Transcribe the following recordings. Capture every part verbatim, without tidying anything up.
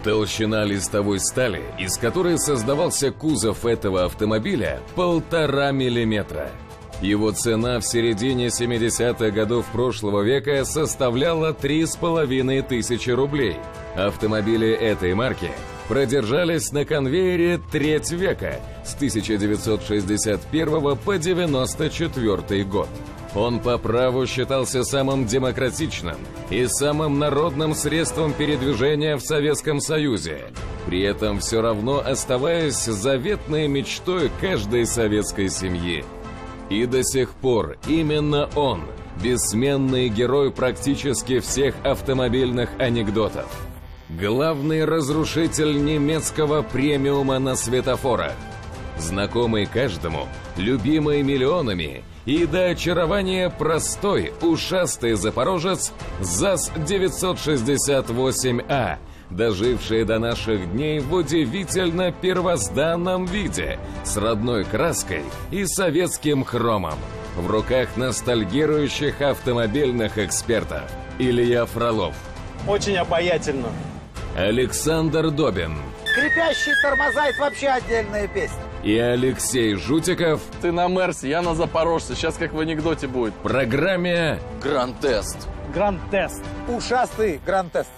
Толщина листовой стали, из которой создавался кузов этого автомобиля, полтора миллиметра. Его цена в середине семидесятых годов прошлого века составляла три с половиной тысячи рублей. Автомобили этой марки продержались на конвейере треть века, с тысяча девятьсот шестьдесят первого по девяносто четвёртый год. Он по праву считался самым демократичным и самым народным средством передвижения в Советском Союзе, при этом все равно оставаясь заветной мечтой каждой советской семьи. И до сих пор именно он – бессменный герой практически всех автомобильных анекдотов. Главный разрушитель немецкого премиума на светофорах. Знакомый каждому, любимый миллионами и до очарования простой, ушастый запорожец ЗАЗ девятьсот шестьдесят восемь А, доживший до наших дней в удивительно первозданном виде, с родной краской и советским хромом, в руках ностальгирующих автомобильных экспертов. Илья Фролов. Очень обаятельно. Александр Добин. Скрипящие тормоза — это вообще отдельная песня. И Алексей Жутиков. Ты на Мерсе, я на Запорожце. Сейчас как в анекдоте будет. В программе Гранд-тест. Гранд-тест. Ушастый гранд-тест.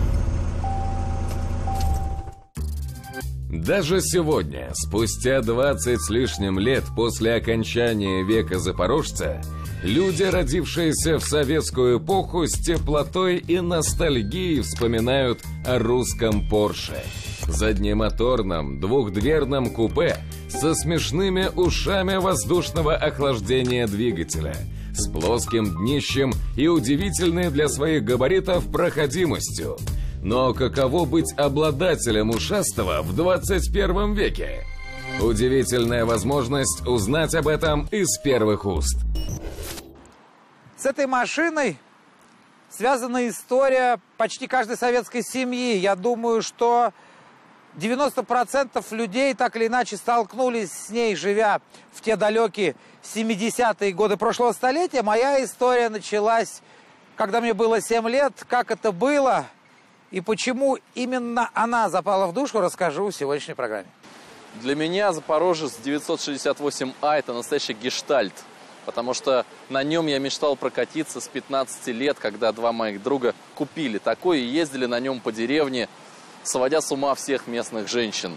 Даже сегодня, спустя двадцать с лишним лет после окончания века Запорожца, люди, родившиеся в советскую эпоху, с теплотой и ностальгией вспоминают о русском Порше. Заднемоторном двухдверном купе со смешными ушами воздушного охлаждения двигателя, с плоским днищем и удивительной для своих габаритов проходимостью. Но каково быть обладателем ушастого в двадцать первом веке? Удивительная возможность узнать об этом из первых уст. С этой машиной связана история почти каждой советской семьи. Я думаю, что девяносто процентов людей так или иначе столкнулись с ней, живя в те далекие семидесятые годы прошлого столетия. Моя история началась, когда мне было семь лет. Как это было и почему именно она запала в душу, расскажу в сегодняшней программе. Для меня Запорожец девятьсот шестьдесят восемь А – это настоящий гештальт. Потому что на нем я мечтал прокатиться с пятнадцати лет, когда два моих друга купили такой и ездили на нем по деревне, сводя с ума всех местных женщин.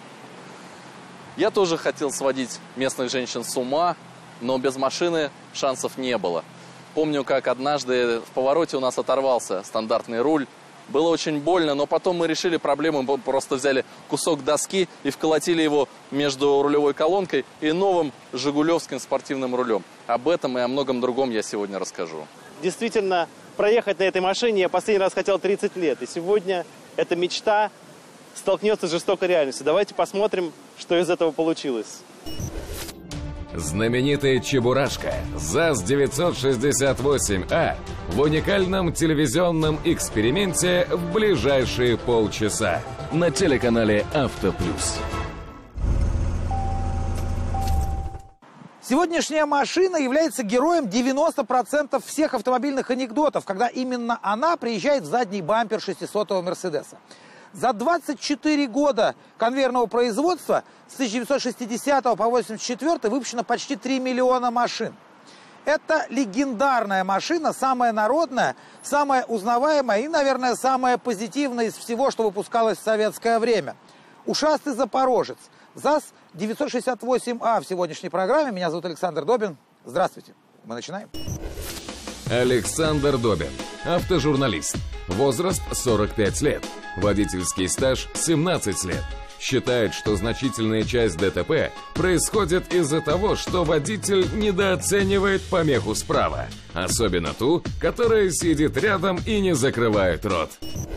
Я тоже хотел сводить местных женщин с ума, но без машины шансов не было. Помню, как однажды в повороте у нас оторвался стандартный руль. Было очень больно, но потом мы решили проблему, мы просто взяли кусок доски и вколотили его между рулевой колонкой и новым жигулевским спортивным рулем. Об этом и о многом другом я сегодня расскажу. Действительно, проехать на этой машине я последний раз хотел тридцать лет. И сегодня эта мечта столкнется с жестокой реальностью. Давайте посмотрим, что из этого получилось. Знаменитая Чебурашка ЗАЗ девятьсот шестьдесят восемь А в уникальном телевизионном эксперименте в ближайшие полчаса на телеканале Авто Плюс. Сегодняшняя машина является героем девяноста процентов всех автомобильных анекдотов, когда именно она приезжает в задний бампер шестисотого Мерседеса. За двадцать четыре года конвейерного производства с тысяча девятьсот шестидесятого по восемьдесят четвёртый выпущено почти три миллиона машин. Это легендарная машина, самая народная, самая узнаваемая и, наверное, самая позитивная из всего, что выпускалось в советское время. Ушастый запорожец. ЗАЗ девятьсот шестьдесят восемь А в сегодняшней программе. Меня зовут Александр Добин. Здравствуйте. Мы начинаем. Александр Добин. Автожурналист. Возраст сорок пять лет. Водительский стаж семнадцать лет. Считает, что значительная часть ДТП происходит из-за того, что водитель недооценивает помеху справа. Особенно ту, которая сидит рядом и не закрывает рот.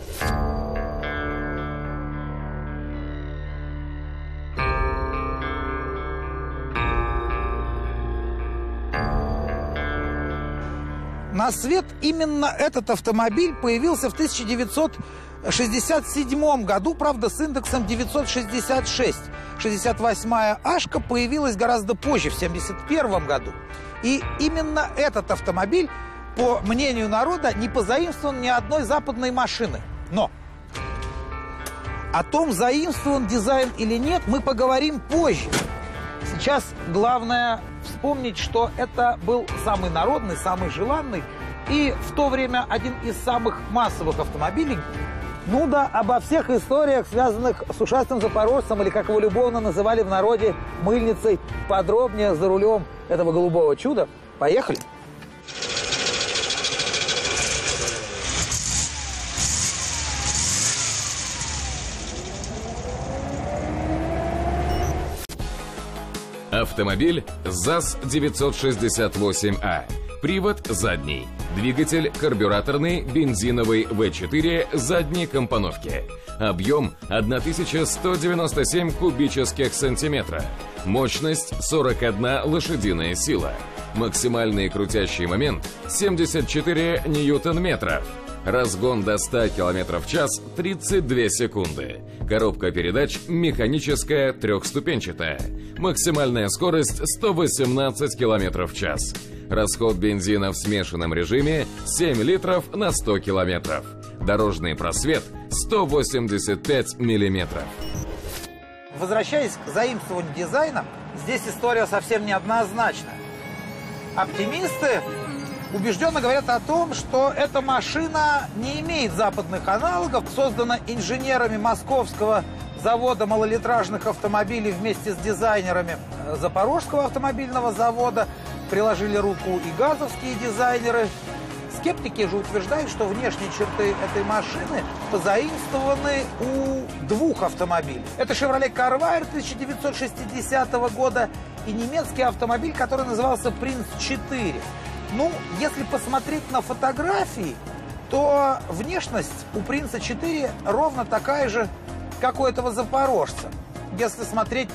На свет именно этот автомобиль появился в тысяча девятьсот шестьдесят седьмом году, правда, с индексом девятьсот шестьдесят шесть. шестьдесят восьмая Ашка появилась гораздо позже, в семьдесят первом году. И именно этот автомобиль, по мнению народа, не позаимствован ни одной западной машины. Но О том, заимствован дизайн или нет, мы поговорим позже. Сейчас главное вспомнить, что это был самый народный, самый желанный и в то время один из самых массовых автомобилей. Ну да, обо всех историях, связанных с ушастым запорожцем, или как его любовно называли в народе, мыльницей, подробнее за рулем этого голубого чуда. Поехали! Автомобиль ЗАЗ девятьсот шестьдесят восемь А. Привод задний. Двигатель карбюраторный, бензиновый вэ четыре задней компоновки. Объем тысяча сто девяносто семь кубических сантиметра. Мощность сорок одна лошадиная сила. Максимальный крутящий момент семьдесят четыре ньютон-метров. Разгон до ста километров в час тридцать две секунды. Коробка передач механическая трехступенчатая. Максимальная скорость сто восемнадцать километров в час. Расход бензина в смешанном режиме семь литров на сто километров. Дорожный просвет сто восемьдесят пять миллиметров. Возвращаясь к заимствованию дизайна, здесь история совсем неоднозначная. Оптимисты убежденно говорят о том, что эта машина не имеет западных аналогов, создана инженерами московского завода малолитражных автомобилей вместе с дизайнерами Запорожского автомобильного завода, приложили руку и газовские дизайнеры. Скептики же утверждают, что внешние черты этой машины позаимствованы у двух автомобилей. Это Chevrolet Corvair тысяча девятьсот шестидесятого года и немецкий автомобиль, который назывался Принц четыре. Ну, если посмотреть на фотографии, то внешность у Принца четыре ровно такая же, как у этого запорожца, если смотреть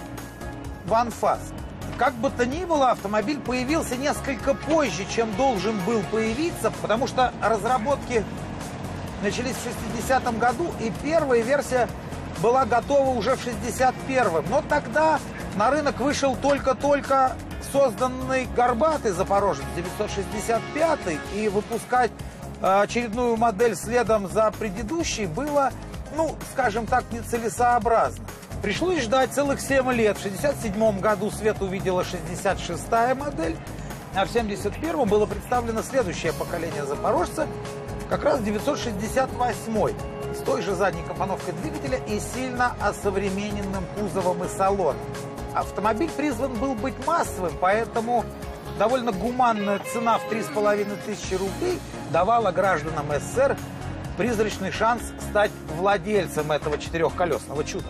в анфас. Как бы то ни было, автомобиль появился несколько позже, чем должен был появиться, потому что разработки начались в шестидесятом году, и первая версия была готова уже в шестьдесят первом. Но тогда на рынок вышел только-только созданный горбатый запорожец девятьсот шестьдесят пятый, и выпускать очередную модель следом за предыдущей было, ну, скажем так, нецелесообразно. Пришлось ждать целых семь лет. В шестьдесят седьмом году свет увидела шестьдесят шестая модель, а в семьдесят первом было представлено следующее поколение запорожца, как раз девятьсот шестьдесят восьмой, с той же задней компоновкой двигателя и сильно осовремененным кузовом и салоном. Автомобиль призван был быть массовым, поэтому довольно гуманная цена в три с половиной тысячи рублей давала гражданам СССР призрачный шанс стать владельцем этого четырехколесного чуда.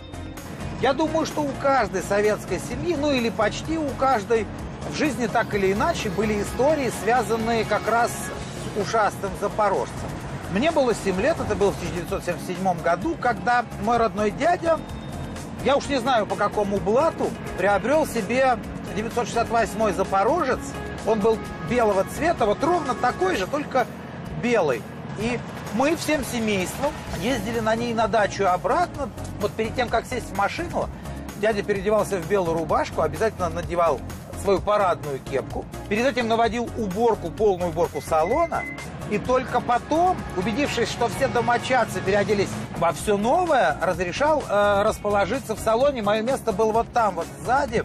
Я думаю, что у каждой советской семьи, ну или почти у каждой, в жизни так или иначе были истории, связанные как раз с ушастым запорожцем. Мне было семь лет, это было в тысяча девятьсот семьдесят седьмом году, когда мой родной дядя, я уж не знаю по какому блату, приобрел себе девятьсот шестьдесят восьмой запорожец. Он был белого цвета, вот ровно такой же, только белый. И мы всем семейством ездили на ней на дачу и обратно. Вот перед тем, как сесть в машину, дядя переодевался в белую рубашку, обязательно надевал свою парадную кепку. Перед этим наводил уборку, полную уборку салона. И только потом, убедившись, что все домочадцы переоделись во все новое, разрешал э, расположиться в салоне. Мое место было вот там, вот сзади,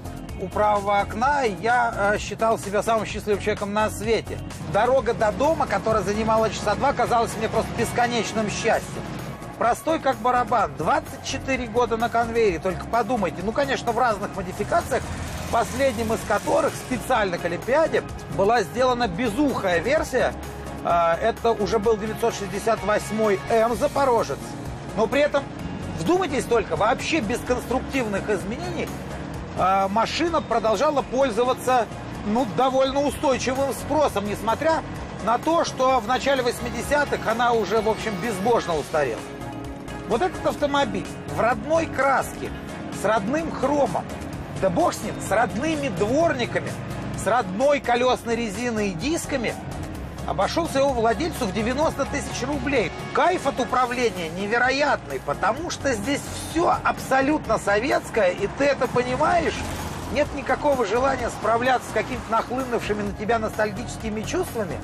у правого окна. И я э, считал себя самым счастливым человеком на свете. Дорога до дома, которая занимала часа два, казалась мне просто бесконечным счастьем. Простой как барабан. двадцать четыре года на конвейере, только подумайте. Ну, конечно, в разных модификациях, последним из которых специально к Олимпиаде была сделана безухая версия. Это уже был девятьсот шестьдесят восьмой М Запорожец. Но при этом, вдумайтесь только, вообще без конструктивных изменений машина продолжала пользоваться, ну, довольно устойчивым спросом, несмотря на то, что в начале восьмидесятых она уже, в общем, безбожно устарела. Вот этот автомобиль в родной краске, с родным хромом, да бог с ним, с родными дворниками, с родной колесной резиной и дисками, обошелся его владельцу в девяносто тысяч рублей. Кайф от управления невероятный, потому что здесь все абсолютно советское, и ты это понимаешь. Нет никакого желания справляться с какими-то нахлынувшими на тебя ностальгическими чувствами.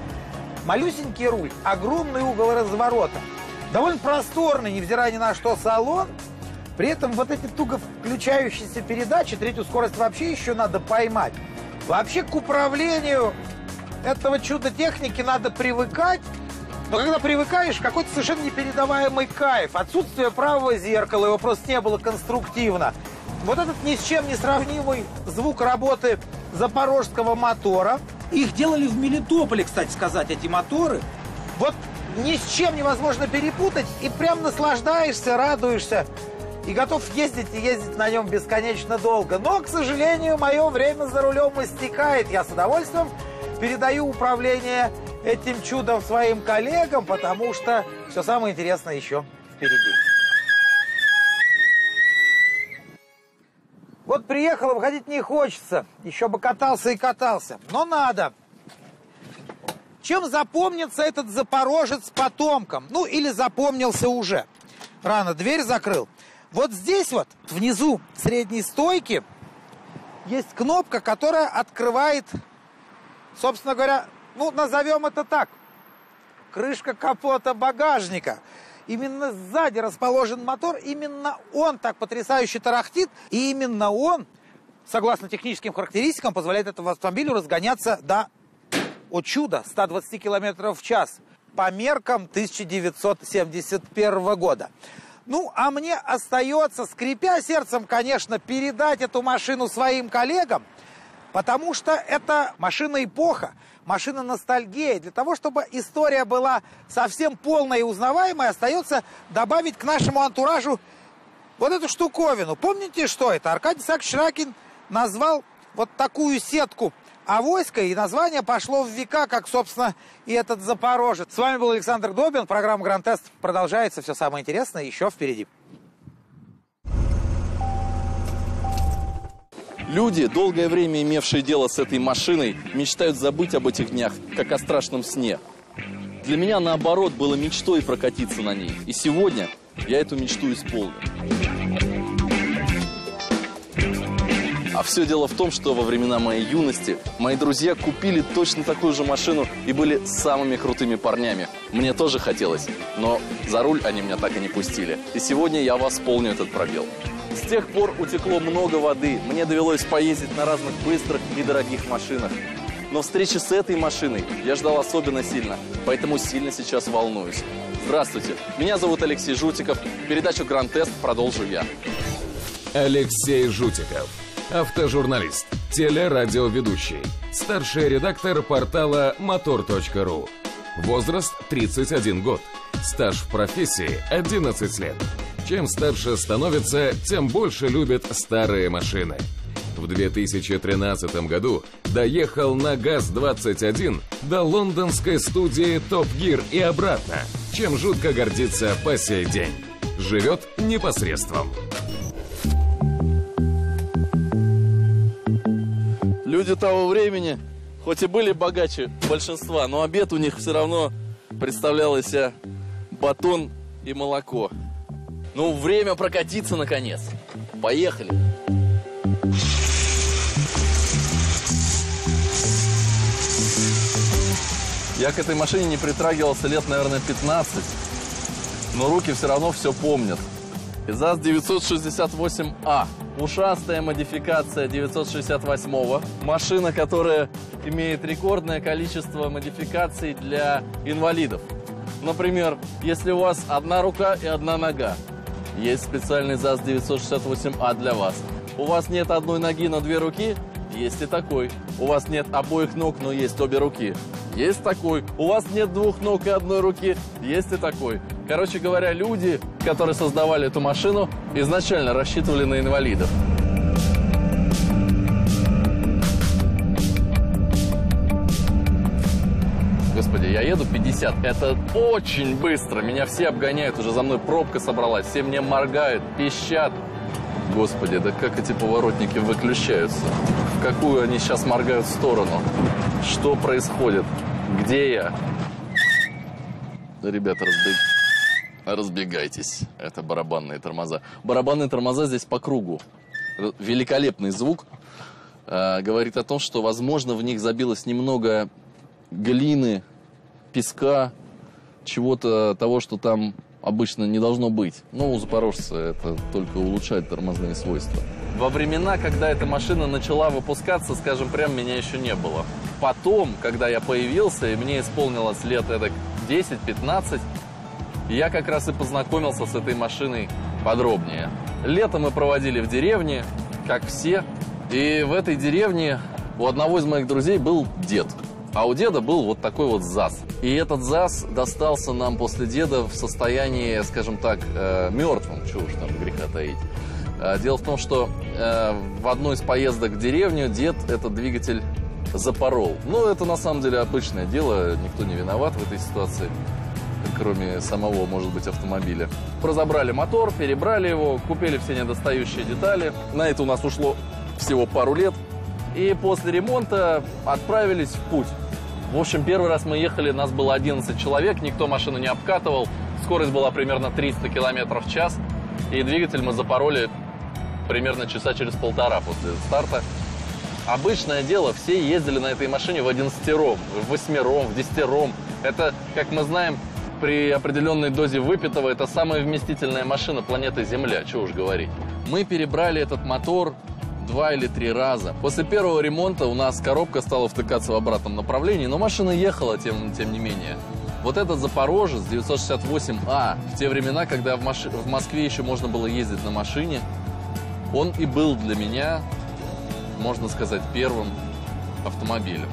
Малюсенький руль, огромный угол разворота, довольно просторный, невзирая ни на что, салон. При этом вот эти туго включающиеся передачи, третью скорость вообще еще надо поймать. Вообще к управлению этого чуда техники надо привыкать. Но когда привыкаешь, какой-то совершенно непередаваемый кайф. Отсутствие правого зеркала, его просто не было конструктивно. Вот этот ни с чем не сравнимый звук работы запорожского мотора. Их делали в Мелитополе, кстати сказать, эти моторы. Вот ни с чем невозможно перепутать. И прям наслаждаешься, радуешься. И готов ездить и ездить на нем бесконечно долго. Но, к сожалению, мое время за рулем истекает. Я с удовольствием передаю управление этим чудом своим коллегам, потому что все самое интересное еще впереди. Вот приехал, а выходить не хочется. Еще бы катался и катался. Но надо. Чем запомнится этот запорожец потомкам? Ну, или запомнился уже. Рано дверь закрыл. Вот здесь вот, внизу средней стойки, есть кнопка, которая открывает, собственно говоря, ну, назовем это так, крышка капота багажника. Именно сзади расположен мотор, именно он так потрясающе тарахтит, и именно он, согласно техническим характеристикам, позволяет этому автомобилю разгоняться до, о чудо, ста двадцати километров в час по меркам тысяча девятьсот семьдесят первого года. Ну, а мне остается, скрипя сердцем, конечно, передать эту машину своим коллегам, потому что это машина-эпоха, машина-ностальгия. Для того, чтобы история была совсем полной и узнаваемой, остается добавить к нашему антуражу вот эту штуковину. Помните, что это? Аркадий Исаакович Ракин назвал вот такую сетку авоськой, и название пошло в века, как, собственно, и этот запорожец. С вами был Александр Добин. Программа «Гранд-тест» продолжается. Все самое интересное еще впереди. Люди, долгое время имевшие дело с этой машиной, мечтают забыть об этих днях, как о страшном сне. Для меня, наоборот, было мечтой прокатиться на ней. И сегодня я эту мечту исполню. А все дело в том, что во времена моей юности мои друзья купили точно такую же машину и были самыми крутыми парнями. Мне тоже хотелось, но за руль они меня так и не пустили. И сегодня я восполню этот пробел. С тех пор утекло много воды, мне довелось поездить на разных быстрых и дорогих машинах. Но встречи с этой машиной я ждал особенно сильно, поэтому сильно сейчас волнуюсь. Здравствуйте, меня зовут Алексей Жутиков. Передачу «Гранд-тест» продолжу я. Алексей Жутиков. Автожурналист, телерадиоведущий, старший редактор портала мотор точка ру. Возраст тридцать один год. Стаж в профессии одиннадцать лет. Чем старше становится, тем больше любит старые машины. В две тысячи тринадцатом году доехал на ГАЗ двадцать один до лондонской студии Top Gear и обратно, чем жутко гордится по сей день. Живет непосредством. Люди того времени, хоть и были богаче большинства, но обед у них все равно представлял из себя батон и молоко. Ну, время прокатиться, наконец. Поехали. Я к этой машине не притрагивался лет, наверное, пятнадцать, но руки все равно все помнят. ЗАЗ девятьсот шестьдесят восемь А. Ушастая модификация девятьсот шестьдесят восьмого. Машина, которая имеет рекордное количество модификаций для инвалидов. Например, если у вас одна рука и одна нога, есть специальный ЗАЗ девятьсот шестьдесят восемь А для вас. У вас нет одной ноги, но две руки, есть и такой. У вас нет обоих ног, но есть обе руки, есть такой. У вас нет двух ног и одной руки, есть и такой. Короче говоря, люди, которые создавали эту машину, изначально рассчитывали на инвалидов. Господи, я еду пятьдесят, это очень быстро. Меня все обгоняют, уже за мной пробка собралась, все мне моргают, пищат. Господи, да как эти поворотники выключаются? В какую они сейчас моргают сторону? Что происходит? Где я? Да, ребята, разбег... разбегайтесь. Это барабанные тормоза. Барабанные тормоза здесь по кругу. Великолепный звук. Э, говорит о том, что, возможно, в них забилось немного глины, песка, чего-то того, что там обычно не должно быть. Но у запорожца это только улучшает тормозные свойства. Во времена, когда эта машина начала выпускаться, скажем, прям меня еще не было. Потом, когда я появился, и мне исполнилось лет эдак десять-пятнадцать, я как раз и познакомился с этой машиной подробнее. Лето мы проводили в деревне, как все. И в этой деревне у одного из моих друзей был дед. А у деда был вот такой вот ЗАЗ. И этот ЗАЗ достался нам после деда в состоянии, скажем так, э, мертвым. Чего уж там греха таить. Э, дело в том, что э, в одной из поездок в деревню дед этот двигатель запорол. Но это на самом деле обычное дело, никто не виноват в этой ситуации, кроме самого, может быть, автомобиля. Разобрали мотор, перебрали его, купили все недостающие детали. На это у нас ушло всего пару лет. И после ремонта отправились в путь. В общем, первый раз мы ехали, нас было одиннадцать человек, никто машину не обкатывал. Скорость была примерно триста километров в час. И двигатель мы запороли примерно часа через полтора после старта. Обычное дело, все ездили на этой машине в одиннадцатером, в восьмером, в десятером. Это, как мы знаем, при определенной дозе выпитого, это самая вместительная машина планеты Земля, чего уж говорить. Мы перебрали этот мотор два или три раза. После первого ремонта у нас коробка стала втыкаться в обратном направлении, но машина ехала, тем, тем не менее. Вот этот Запорожец девятьсот шестьдесят восемь А, в те времена, когда в, Маш... в Москве еще можно было ездить на машине, он и был для меня, можно сказать, первым автомобилем.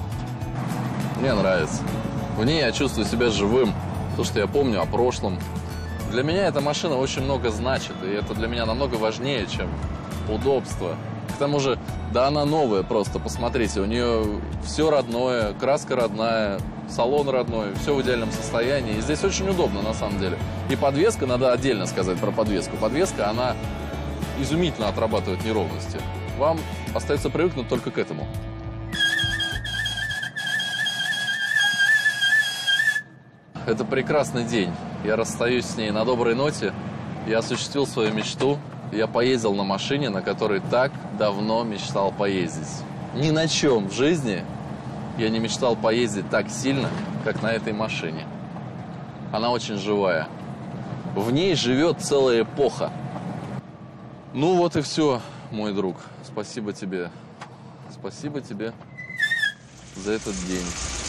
Мне нравится. В ней я чувствую себя живым. То, что я помню о прошлом. Для меня эта машина очень много значит. И это для меня намного важнее, чем удобство. К тому же, да она новая просто. Посмотрите, у нее все родное, краска родная, салон родной, все в идеальном состоянии. И здесь очень удобно, на самом деле. И подвеска, надо отдельно сказать про подвеску. Подвеска, она изумительно отрабатывает неровности. Вам остается привыкнуть только к этому. Это прекрасный день. Я расстаюсь с ней на доброй ноте. Я осуществил свою мечту. Я поездил на машине, на которой так давно мечтал поездить. Ни на чем в жизни я не мечтал поездить так сильно, как на этой машине. Она очень живая. В ней живет целая эпоха. Ну вот и все, мой друг. Спасибо тебе. Спасибо тебе за этот день.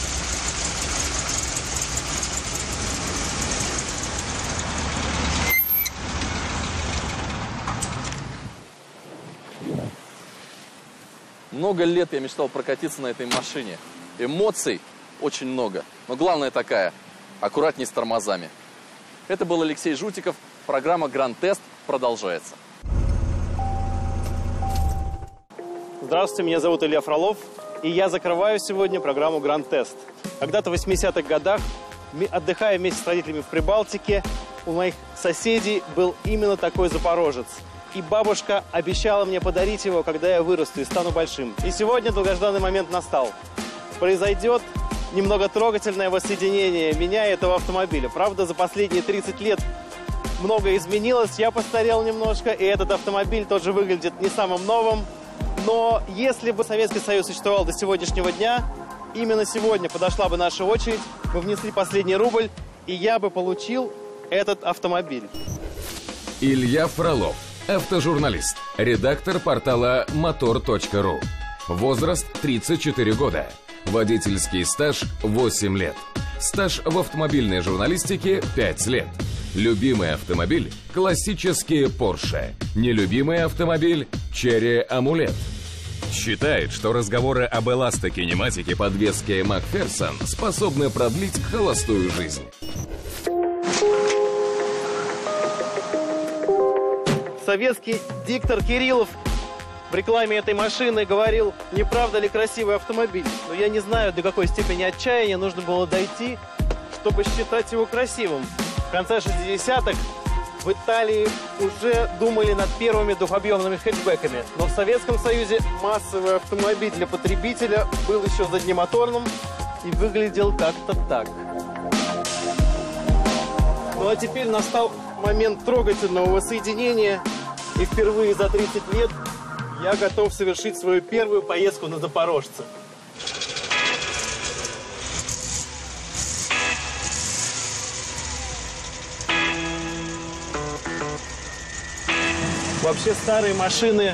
Много лет я мечтал прокатиться на этой машине. Эмоций очень много. Но главное такая, аккуратней с тормозами. Это был Алексей Жутиков. Программа «Гранд-тест» продолжается. Здравствуйте, меня зовут Илья Фролов. И я закрываю сегодня программу «Гранд-тест». Когда-то в восьмидесятых годах, отдыхая вместе с родителями в Прибалтике, у моих соседей был именно такой запорожец. И бабушка обещала мне подарить его, когда я вырасту и стану большим. И сегодня долгожданный момент настал. Произойдет немного трогательное воссоединение меня и этого автомобиля. Правда, за последние тридцать лет многое изменилось, я постарел немножко, и этот автомобиль тоже выглядит не самым новым. Но если бы Советский Союз существовал до сегодняшнего дня, именно сегодня подошла бы наша очередь, мы внесли последний рубль, и я бы получил этот автомобиль. Илья Фролов. Автожурналист, редактор портала мотор точка ру. Возраст тридцать четыре года. Водительский стаж восемь лет. Стаж в автомобильной журналистике пять лет. Любимый автомобиль – классические Porsche. Нелюбимый автомобиль – Chery Amulet. Считает, что разговоры об эластокинематике подвески Макферсон способны продлить холостую жизнь. Советский диктор Кириллов в рекламе этой машины говорил, не правда ли красивый автомобиль. Но я не знаю, до какой степени отчаяния нужно было дойти, чтобы считать его красивым. В конце шестидесятых в Италии уже думали над первыми двухобъемными хэтчбеками. Но в Советском Союзе массовый автомобиль для потребителя был еще заднемоторным и выглядел как-то так. Ну а теперь настал момент трогательного воссоединения. И впервые за тридцать лет я готов совершить свою первую поездку на Запорожце. Вообще старые машины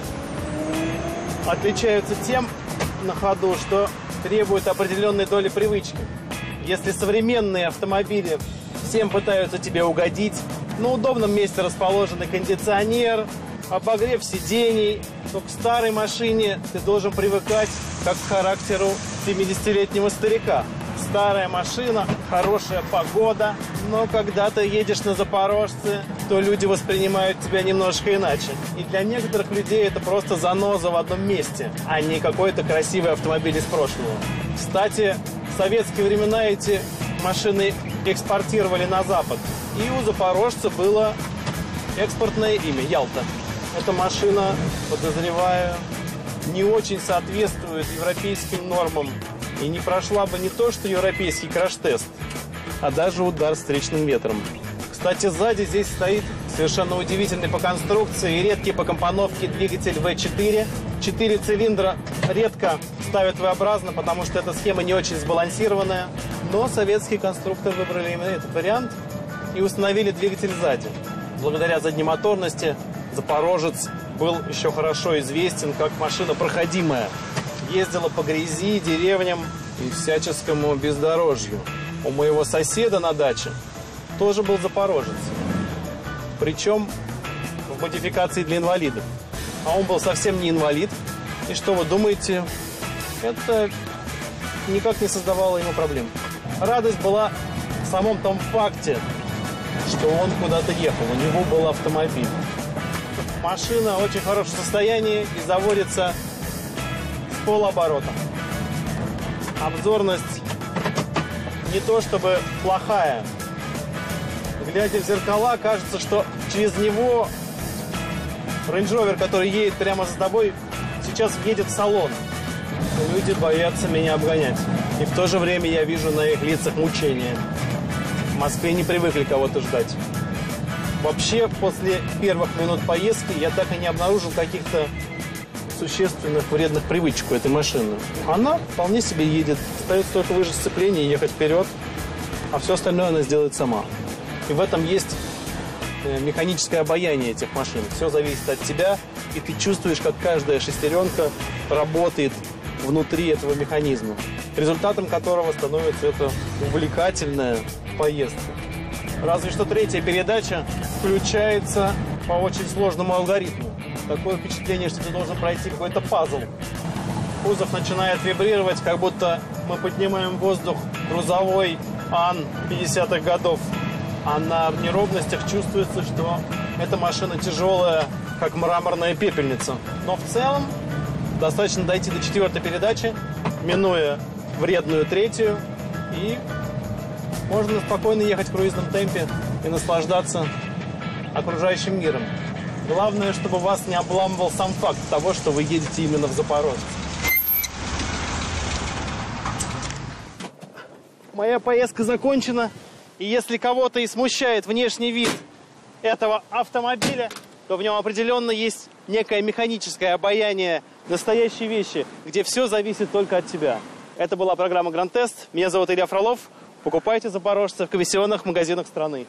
отличаются тем на ходу, что требуют определенной доли привычки. Если современные автомобили всем пытаются тебе угодить, на удобном месте расположенный кондиционер, обогрев сидений, то к старой машине ты должен привыкать как к характеру семидесятилетнего старика. Старая машина, хорошая погода, но когда ты едешь на Запорожце, то люди воспринимают тебя немножко иначе. И для некоторых людей это просто заноза в одном месте, а не какой-то красивый автомобиль из прошлого. Кстати, в советские времена эти машины экспортировали на Запад. И у запорожца было экспортное имя – Ялта. Эта машина, подозреваю, не очень соответствует европейским нормам и не прошла бы не то что европейский краш-тест, а даже удар встречным ветром. Кстати, сзади здесь стоит совершенно удивительный по конструкции и редкий по компоновке двигатель вэ четыре. Четыре цилиндра редко ставят V-образно, потому что эта схема не очень сбалансированная. Но советские конструкторы выбрали именно этот вариант и установили двигатель сзади. Благодаря заднемоторности Запорожец был еще хорошо известен как машина проходимая. Ездила по грязи, деревням и всяческому бездорожью. У моего соседа на даче тоже был запорожец. Причем в модификации для инвалидов. А он был совсем не инвалид. И что вы думаете? Это никак не создавало ему проблем. Радость была в самом том факте, что он куда-то ехал. У него был автомобиль. Машина в очень хорошем состоянии и заводится с полоборота. Обзорность не то чтобы плохая. Глядя в зеркала, кажется, что через него Range Rover, который едет прямо за тобой, сейчас въедет в салон. Люди боятся меня обгонять. И в то же время я вижу на их лицах мучения. В Москве не привыкли кого-то ждать. Вообще, после первых минут поездки я так и не обнаружил каких-то существенных вредных привычек у этой машины. Она вполне себе едет. Остается только выжать сцепление и ехать вперед. А все остальное она сделает сама. И в этом есть механическое обаяние этих машин. Все зависит от тебя, и ты чувствуешь, как каждая шестеренка работает внутри этого механизма, результатом которого становится эта увлекательная поездка. Разве что третья передача включается по очень сложному алгоритму. Такое впечатление, что ты должен пройти какой-то пазл. Кузов начинает вибрировать, как будто мы поднимаем в воздух грузовой Ан пятидесятых годов. А на неровностях чувствуется, что эта машина тяжелая, как мраморная пепельница. Но в целом достаточно дойти до четвертой передачи, минуя вредную третью, и можно спокойно ехать в круизном темпе и наслаждаться окружающим миром. Главное, чтобы вас не обламывал сам факт того, что вы едете именно в Запорожец. Моя поездка закончена. И если кого-то и смущает внешний вид этого автомобиля, то в нем определенно есть некое механическое обаяние настоящей вещи, где все зависит только от тебя. Это была программа Grand Test. Меня зовут Илья Фролов. Покупайте запорожца в комиссионных магазинах страны.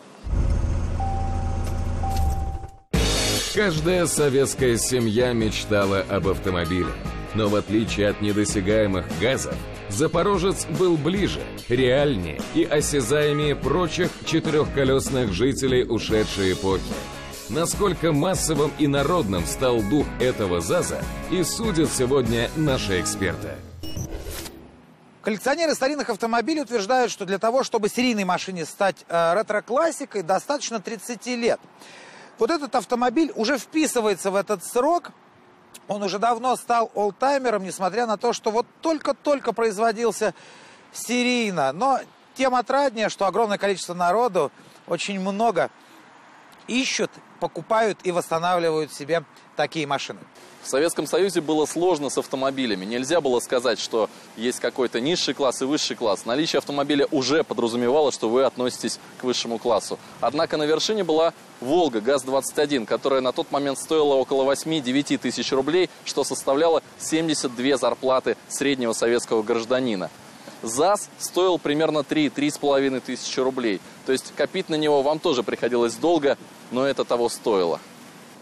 Каждая советская семья мечтала об автомобиле. Но в отличие от недосягаемых газов, Запорожец был ближе, реальнее и осязаемее прочих четырехколесных жителей ушедшей эпохи. Насколько массовым и народным стал дух этого ЗАЗа, и судят сегодня наши эксперты. Коллекционеры старинных автомобилей утверждают, что для того, чтобы серийной машине стать э, ретро-классикой, достаточно тридцати лет. Вот этот автомобиль уже вписывается в этот срок. Он уже давно стал олдтаймером, несмотря на то, что вот только-только производился серийно. Но тем отраднее, что огромное количество народу, очень много, ищут, покупают и восстанавливают себе такие машины. В Советском Союзе было сложно с автомобилями. Нельзя было сказать, что есть какой-то низший класс и высший класс. Наличие автомобиля уже подразумевало, что вы относитесь к высшему классу. Однако на вершине была «Волга» ГАЗ двадцать один, которая на тот момент стоила около восьми-девяти тысяч рублей, что составляло семьдесят две зарплаты среднего советского гражданина. ЗАЗ стоил примерно три-три с половиной тысячи рублей. То есть копить на него вам тоже приходилось долго, но это того стоило.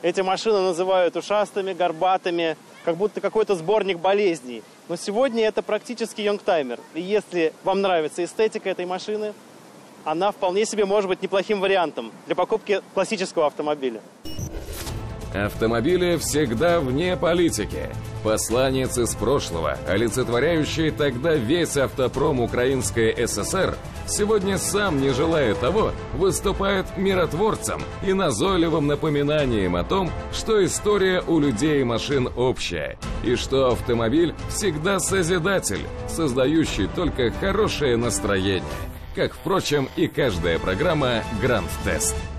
Эти машины называют ушастыми, горбатыми, как будто какой-то сборник болезней. Но сегодня это практически йонгтаймер. И если вам нравится эстетика этой машины, она вполне себе может быть неплохим вариантом для покупки классического автомобиля. Автомобили всегда вне политики. Посланец из прошлого, олицетворяющий тогда весь автопром Украинской ССР, сегодня сам, не желая того, выступает миротворцем и назойливым напоминанием о том, что история у людей и машин общая, и что автомобиль всегда созидатель, создающий только хорошее настроение, как, впрочем, и каждая программа «Гранд Тест».